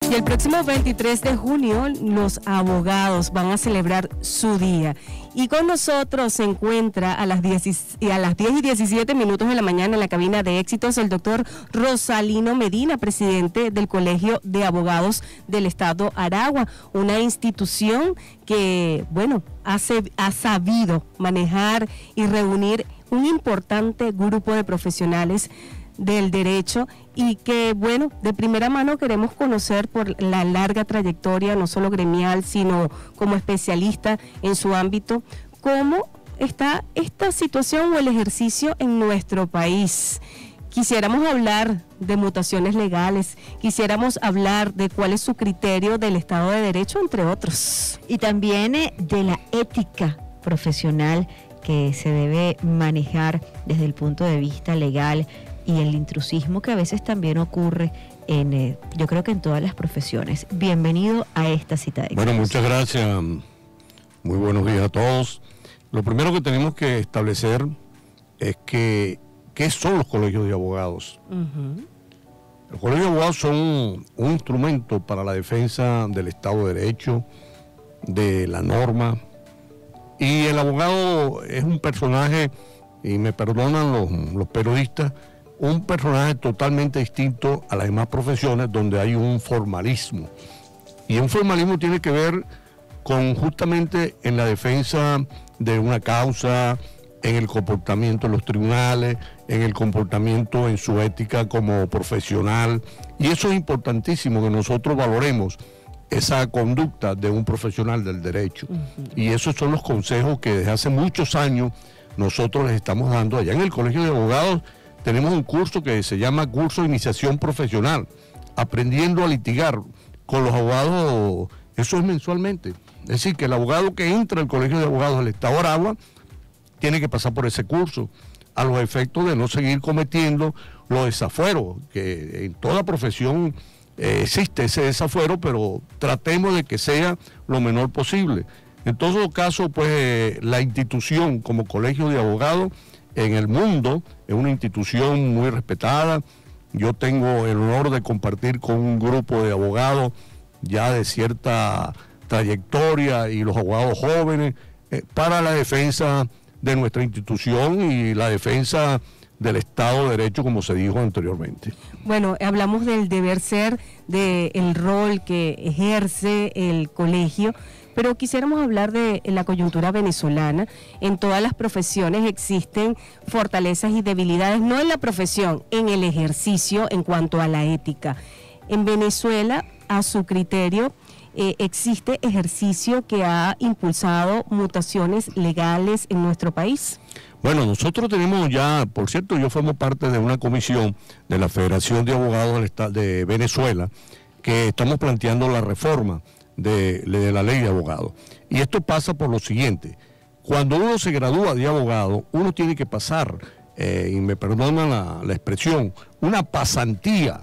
Y el próximo 23 de junio los abogados van a celebrar su día. Y con nosotros se encuentra a las 10 y 17 minutos de la mañana en la cabina de éxitos el doctor Rosalino Medina, presidente del Colegio de Abogados del Estado Aragua, una institución que, bueno, ha sabido manejar y reunir un importante grupo de profesionales del derecho y que, bueno, de primera mano queremos conocer por la larga trayectoria, no solo gremial, sino como especialista en su ámbito, cómo está esta situación o el ejercicio en nuestro país. Quisiéramos hablar de mutaciones legales, quisiéramos hablar de cuál es su criterio del Estado de Derecho, entre otros. Y también de la ética profesional que se debe manejar desde el punto de vista legal, y el intrusismo que a veces también ocurre yo creo que en todas las profesiones. Bienvenido a esta cita de éxitos. Bueno, muchas gracias. Muy buenos días a todos. Lo primero que tenemos que establecer es que ¿qué son los colegios de abogados? Los colegios de abogados son un instrumento para la defensa del Estado de Derecho, de la norma, y el abogado es un personaje, y me perdonan los periodistas, un personaje totalmente distinto a las demás profesiones donde hay un formalismo. Y un formalismo tiene que ver con justamente en la defensa de una causa, en el comportamiento en los tribunales, en el comportamiento en su ética como profesional. Y eso es importantísimo, que nosotros valoremos esa conducta de un profesional del derecho. Y esos son los consejos que desde hace muchos años nosotros les estamos dando allá en el Colegio de Abogados. Tenemos un curso que se llama Curso de Iniciación Profesional, aprendiendo a litigar con los abogados, eso es mensualmente. Es decir, que el abogado que entra al Colegio de Abogados del Estado de Aragua tiene que pasar por ese curso, a los efectos de no seguir cometiendo los desafueros, que en toda profesión existe ese desafuero, pero tratemos de que sea lo menor posible. En todo caso, pues la institución como Colegio de Abogados en el mundo es una institución muy respetada. Yo tengo el honor de compartir con un grupo de abogados ya de cierta trayectoria y los abogados jóvenes para la defensa de nuestra institución y la defensa del Estado de Derecho, como se dijo anteriormente. Bueno, hablamos del deber ser, del rol que ejerce el colegio, pero quisiéramos hablar de la coyuntura venezolana. En todas las profesiones existen fortalezas y debilidades, no en la profesión, en el ejercicio en cuanto a la ética. En Venezuela, a su criterio, ¿existe ejercicio que ha impulsado mutaciones legales en nuestro país? Bueno, nosotros tenemos ya, por cierto, yo formo parte de una comisión de la Federación de Abogados de Venezuela, que estamos planteando la reforma de la ley de abogados. Y esto pasa por lo siguiente: cuando uno se gradúa de abogado, uno tiene que pasar, y me perdonan la expresión, una pasantía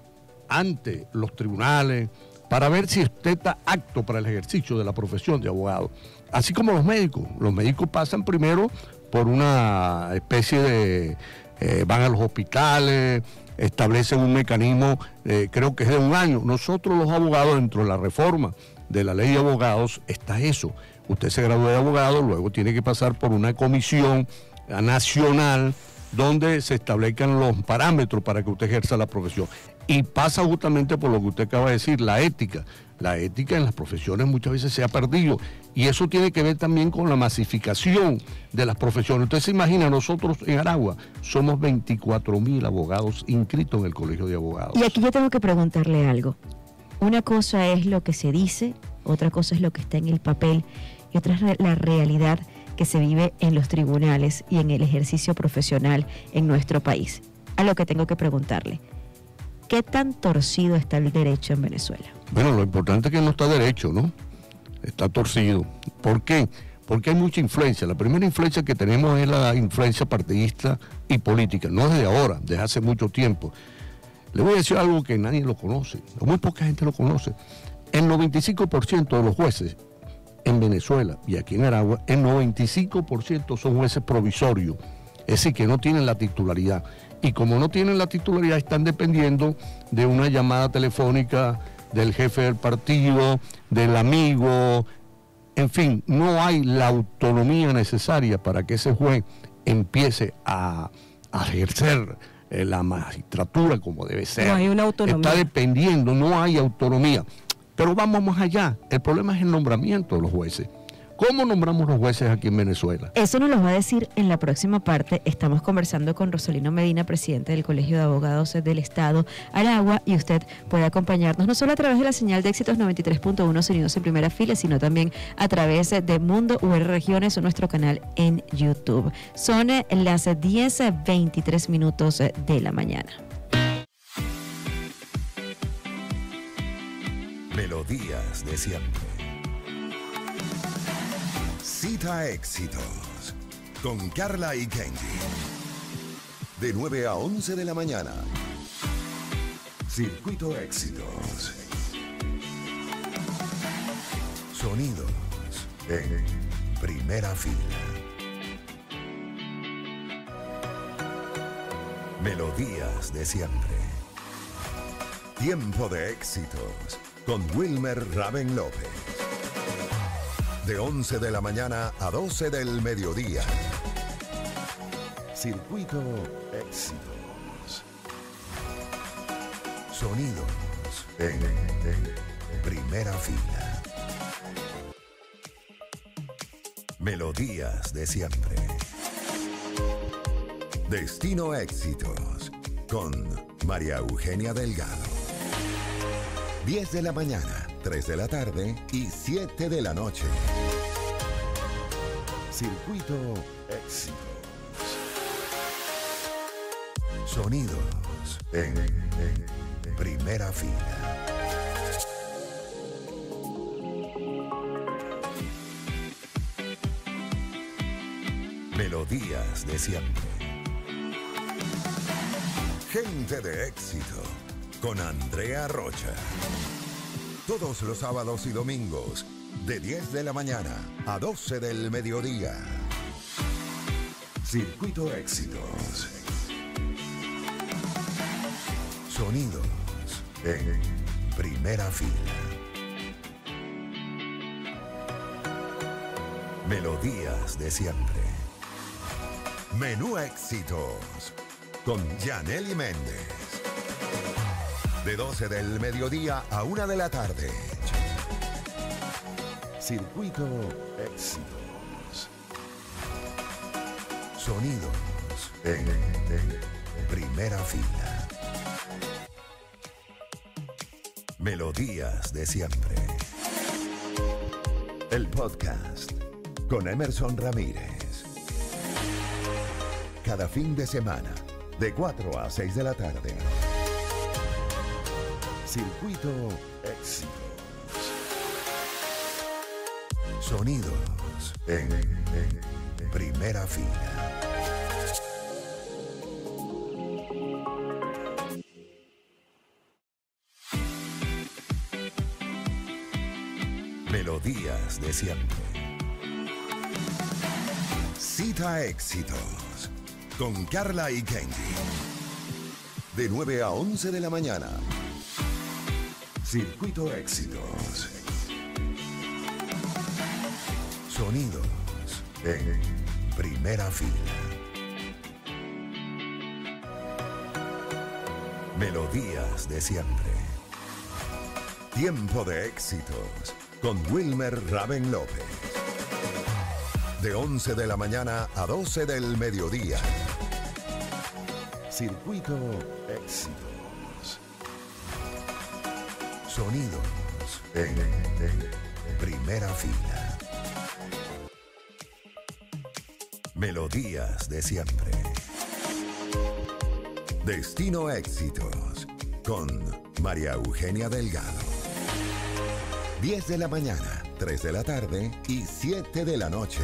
ante los tribunales para ver si usted está apto para el ejercicio de la profesión de abogado. Así como los médicos pasan primero por una especie de, van a los hospitales, establecen un mecanismo, creo que es de un año. Nosotros los abogados, dentro de la reforma de la ley de abogados, está eso. Usted se gradúa de abogado, luego tiene que pasar por una comisión nacional donde se establezcan los parámetros para que usted ejerza la profesión. Y pasa justamente por lo que usted acaba de decir, la ética. La ética en las profesiones muchas veces se ha perdido, y eso tiene que ver también con la masificación de las profesiones. Usted se imagina, nosotros en Aragua somos 24.000 abogados inscritos en el Colegio de Abogados. Y aquí yo tengo que preguntarle algo. Una cosa es lo que se dice, otra cosa es lo que está en el papel, y otra es la realidad que se vive en los tribunales y en el ejercicio profesional en nuestro país. A lo que tengo que preguntarle: ¿qué tan torcido está el derecho en Venezuela? Bueno, lo importante es que no está derecho, ¿no? Está torcido. ¿Por qué? Porque hay mucha influencia. La primera influencia que tenemos es la influencia partidista y política. No desde ahora, desde hace mucho tiempo. Le voy a decir algo que nadie lo conoce, o muy poca gente lo conoce. El 95% de los jueces en Venezuela y aquí en Aragua, el 95% son jueces provisorios. Es decir, que no tienen la titularidad. Y como no tienen la titularidad, están dependiendo de una llamada telefónica del jefe del partido, del amigo, en fin, no hay la autonomía necesaria para que ese juez empiece a ejercer la magistratura como debe ser. No hay una autonomía. Está dependiendo, no hay autonomía. Pero vamos más allá, el problema es el nombramiento de los jueces. ¿Cómo nombramos los jueces aquí en Venezuela? Eso nos lo va a decir en la próxima parte. Estamos conversando con Rosolino Medina, presidente del Colegio de Abogados del Estado Aragua, y usted puede acompañarnos no solo a través de la señal de Éxitos 93.1 Sonidos en Primera Fila, sino también a través de Mundo UR Regiones o nuestro canal en YouTube. Son las 10:23 minutos de la mañana. Melodías de siempre. Cita Éxitos con Carla y Kenji. De 9 a 11 de la mañana. Circuito Éxitos. Sonidos en primera fila. Melodías de siempre. Tiempo de éxitos con Wilmer Raven López. De 11 de la mañana a 12 del mediodía. Circuito Éxitos. Sonidos en primera fila. Melodías de siempre. Destino Éxitos con María Eugenia Delgado. 10 de la mañana, 3 de la tarde y 7 de la noche. Circuito Éxitos. Sonidos en primera fila. Melodías de siempre. Gente de éxito con Andrea Rocha. Todos los sábados y domingos, de 10 de la mañana a 12 del mediodía. Circuito Éxitos. Sonidos en primera fila. Melodías de siempre. Menú Éxitos con Yanely Méndez. De 12 del mediodía a 1 de la tarde. Circuito Éxitos. Sonidos en primera fila. Melodías de siempre. El podcast con Emerson Ramírez. Cada fin de semana, de 4 a 6 de la tarde. Circuito Éxitos. Sonidos en primera fila. Melodías de siempre. Cita Éxitos con Carla y Kenji. De 9 a 11 de la mañana. Circuito Éxitos. Sonidos en primera fila. Melodías de siempre. Tiempo de éxitos con Wilmer Raven López. De 11 de la mañana a 12 del mediodía. Circuito Éxitos. Sonidos en primera fila. Melodías de siempre. Destino Éxitos con María Eugenia Delgado. 10 de la mañana, 3 de la tarde y 7 de la noche.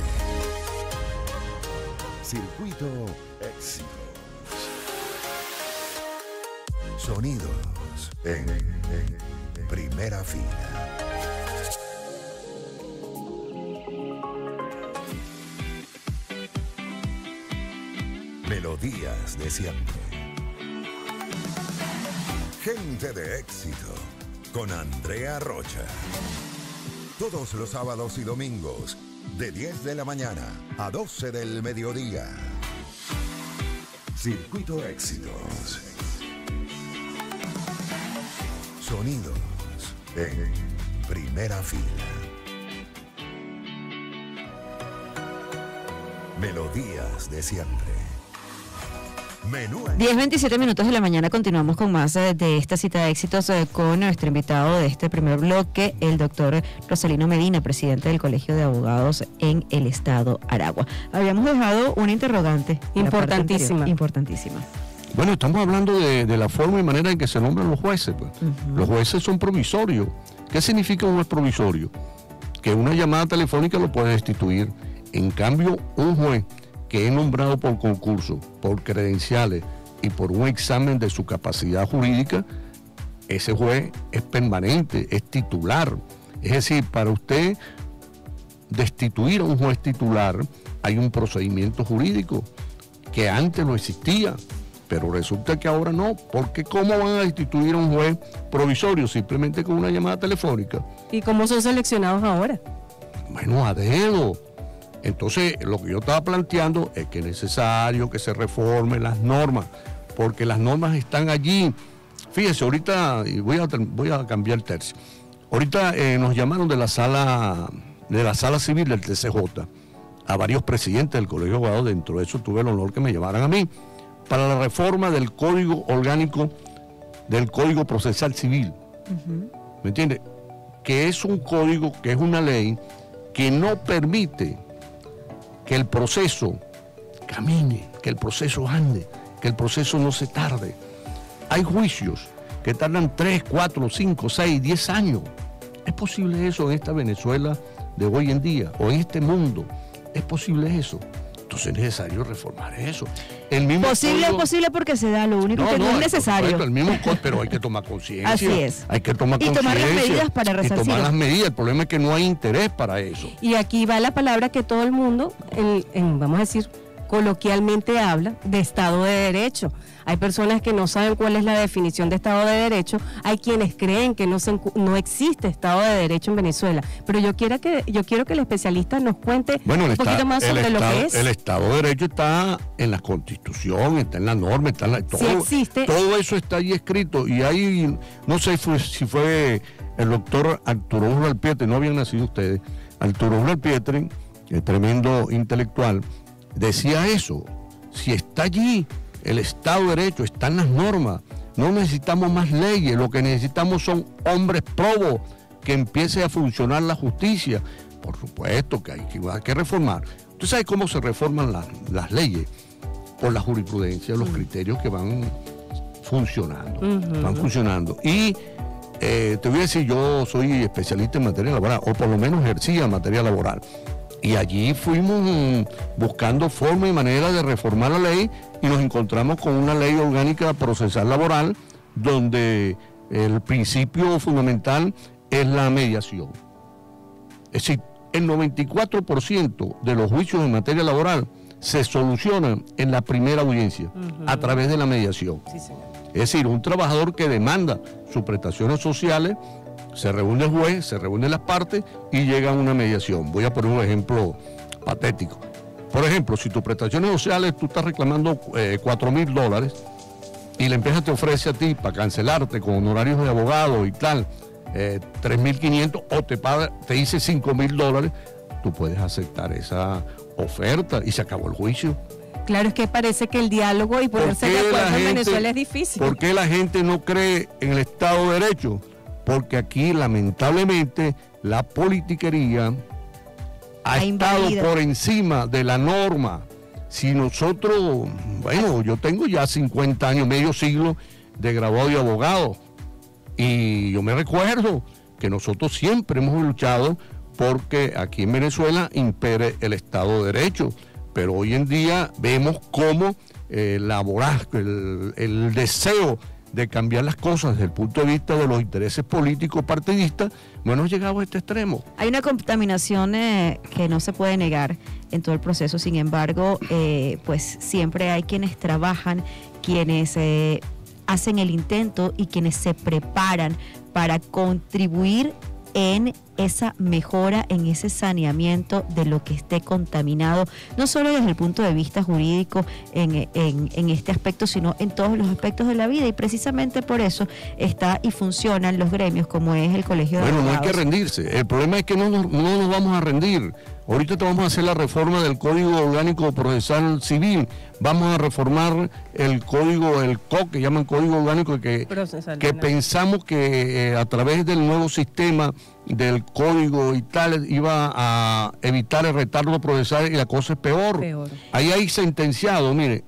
Circuito Éxitos. Sonidos en primera fila. Melodías de siempre. Gente de éxito con Andrea Rocha. Todos los sábados y domingos, de 10 de la mañana a 12 del mediodía. Circuito Éxitos. Sonidos en primera fila. Melodías de siempre. Menú 10:27 minutos de la mañana, continuamos con más de esta cita de éxitos con nuestro invitado de este primer bloque, el doctor Rosalino Medina, presidente del Colegio de Abogados en el Estado Aragua. Habíamos dejado una interrogante. Importantísima. Importantísima. Bueno, estamos hablando de la forma y manera en que se nombran los jueces. Pues. Los jueces son provisorios. ¿Qué significa un juez provisorio? Que una llamada telefónica lo puede destituir. En cambio, un juez que es nombrado por concurso, por credenciales y por un examen de su capacidad jurídica, ese juez es permanente, es titular. Es decir, para usted destituir a un juez titular, hay un procedimiento jurídico que antes no existía, pero resulta que ahora no, porque ¿cómo van a destituir a un juez provisorio? Simplemente con una llamada telefónica. ¿Y cómo son seleccionados ahora? Bueno, a dedo. Entonces, lo que yo estaba planteando es que es necesario que se reformen las normas, porque las normas están allí. Fíjese, ahorita, y voy a cambiar el tercio. Ahorita nos llamaron de la sala civil del TCJ a varios presidentes del Colegio de Abogados. Dentro de eso tuve el honor que me llamaran a mí para la reforma del Código Orgánico del Código Procesal Civil. ¿Me entiende? Que es un código, que es una ley que no permite que el proceso camine, que el proceso ande, que el proceso no se tarde. Hay juicios que tardan 3, 4, 5, 6, 10 años. ¿Es posible eso en esta Venezuela de hoy en día o en este mundo? ¿Es posible eso? Entonces es necesario reformar eso. El mismo posible código, es posible porque se da, lo único que no es necesario. Supuesto, el mismo pero hay que tomar conciencia. Así es. Hay que tomar conciencia. Y tomar las medidas para resarcirlo. Y tomar las medidas. El problema es que no hay interés para eso. Y aquí va la palabra que todo el mundo, vamos a decir, coloquialmente habla de Estado de Derecho. Hay personas que no saben cuál es la definición de Estado de Derecho, hay quienes creen que no existe Estado de Derecho en Venezuela, pero yo quiero que el especialista nos cuente un poquito más sobre lo que es. El Estado de Derecho está en la Constitución, está en la norma, está en todo, sí existe. Todo eso está ahí escrito, y ahí, no sé si fue el doctor Arturo Urlalpietre, no habían nacido ustedes, Arturo Urlalpietre, el tremendo intelectual, decía eso. Si está allí el Estado de Derecho, están las normas, no necesitamos más leyes, lo que necesitamos son hombres probos, que empiece a funcionar la justicia. Por supuesto que hay que reformar. ¿Usted sabe cómo se reforman las leyes? Por la jurisprudencia, los criterios que van funcionando. Van funcionando. Y te voy a decir, yo soy especialista en materia laboral, o por lo menos ejercía en materia laboral. Y allí fuimos buscando forma y manera de reformar la ley y nos encontramos con una ley orgánica procesal laboral donde el principio fundamental es la mediación. Es decir, el 94% de los juicios en materia laboral se solucionan en la primera audiencia a través de la mediación. Sí, señor. Es decir, un trabajador que demanda sus prestaciones sociales, se reúne el juez, se reúnen las partes y llega a una mediación. Voy a poner un ejemplo patético. Por ejemplo, si tus prestaciones sociales tú estás reclamando $4,000 y la empresa te ofrece a ti para cancelarte con honorarios de abogado y tal, 3.500 o te dice $5,000, tú puedes aceptar esa oferta y se acabó el juicio. Claro, es que parece que el diálogo y ponerse de acuerdo en Venezuela es difícil. ¿Por qué la gente no cree en el Estado de Derecho? Porque aquí, lamentablemente, la politiquería ha estado por encima de la norma. Si nosotros, bueno, yo tengo ya 50 años, medio siglo de graduado de abogado, y yo me recuerdo que nosotros siempre hemos luchado porque aquí en Venezuela impere el Estado de Derecho, pero hoy en día vemos cómo el deseo de cambiar las cosas desde el punto de vista de los intereses políticos partidistas, bueno, hemos llegado a este extremo. Hay una contaminación que no se puede negar en todo el proceso, sin embargo, pues siempre hay quienes trabajan, quienes hacen el intento y quienes se preparan para contribuir en esa mejora, en ese saneamiento de lo que esté contaminado, no solo desde el punto de vista jurídico en este aspecto, sino en todos los aspectos de la vida, y precisamente por eso está y funcionan los gremios como es el Colegio de Abogados. Bueno, no hay que rendirse, el problema es que no nos vamos a rendir. Ahorita vamos a hacer la reforma del Código Orgánico Procesal Civil, vamos a reformar el código, el COC, que llaman Código Orgánico, que pensamos que a través del nuevo sistema del código y tal iba a evitar el retardo procesal, y la cosa es peor. Ahí hay sentenciado, mire,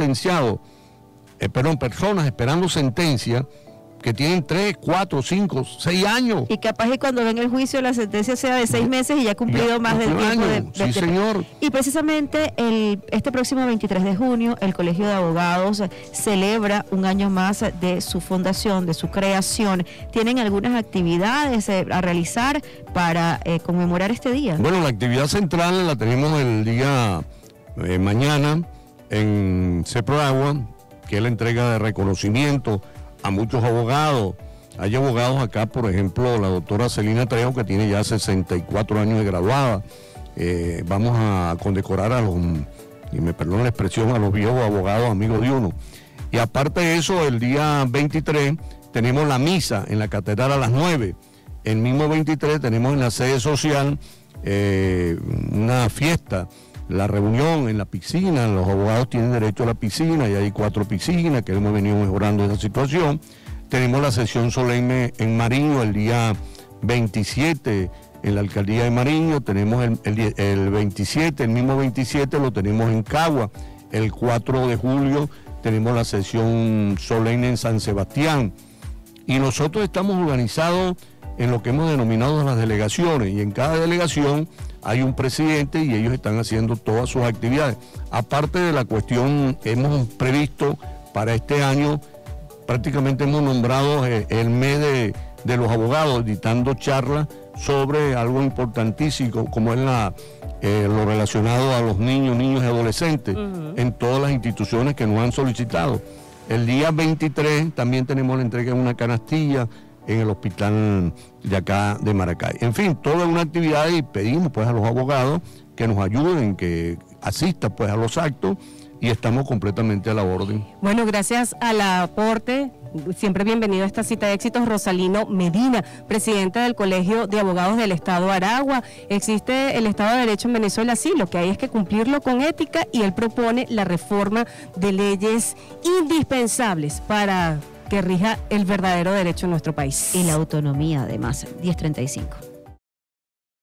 personas esperando sentencia que tienen 3, 4, 5, 6 años. Y capaz que cuando ven el juicio la sentencia sea de 6 meses y ya ha cumplido más del tiempo sí, señor. Y precisamente este próximo 23 de junio el Colegio de Abogados celebra un año más de su fundación, de su creación. ¿Tienen algunas actividades a realizar para conmemorar este día? Bueno, la actividad central la tenemos el día mañana en CEPROAGUA, que es la entrega de reconocimiento a muchos abogados. Hay abogados acá, por ejemplo, la doctora Celina Trejo, que tiene ya 64 años de graduada. Vamos a condecorar a los, y me perdonen la expresión, a los viejos abogados amigos de uno. Y aparte de eso, el día 23 tenemos la misa en la catedral a las 9. El mismo 23 tenemos en la sede social una fiesta, la reunión en la piscina. Los abogados tienen derecho a la piscina y hay 4 piscinas que hemos venido mejorando esa situación. Tenemos la sesión solemne en Mariño el día 27 en la alcaldía de Mariño. Tenemos el 27, el mismo 27 lo tenemos en Cagua. El 4 de julio tenemos la sesión solemne en San Sebastián. Y nosotros estamos organizados en lo que hemos denominado las delegaciones, y en cada delegación hay un presidente y ellos están haciendo todas sus actividades. Aparte de la cuestión, hemos previsto para este año, prácticamente hemos nombrado el mes de los abogados, dictando charlas sobre algo importantísimo, como es lo relacionado a los niños y adolescentes, en todas las instituciones que nos han solicitado. El día 23 también tenemos la entrega de una canastilla en el hospital de acá de Maracay. En fin, toda una actividad, y pedimos pues a los abogados que nos ayuden, que asistan pues a los actos, y estamos completamente a la orden. Bueno, gracias al aporte, siempre bienvenido a esta cita de éxitos, Rosalino Medina, presidenta del Colegio de Abogados del Estado Aragua. Existe el Estado de Derecho en Venezuela, sí, lo que hay es que cumplirlo con ética, y él propone la reforma de leyes indispensables para que rija el verdadero derecho en nuestro país. Y la autonomía, además. 10:35.